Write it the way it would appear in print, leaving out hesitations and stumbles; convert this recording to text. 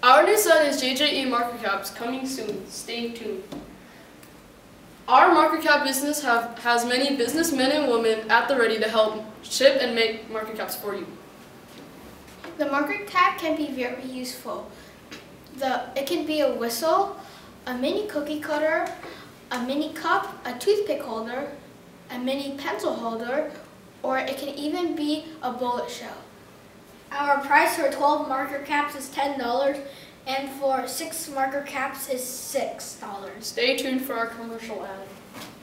Our new set is JJE marker caps, coming soon. Stay tuned. Our marker cap business has many businessmen and women at the ready to help ship and make marker caps for you. The marker cap can be very useful. It can be a whistle, a mini cookie cutter, a mini cup, a toothpick holder, a mini pencil holder, or it can even be a bullet shell. Our price for 12 marker caps is $10, and for 6 marker caps is $6. Stay tuned for our commercial ad.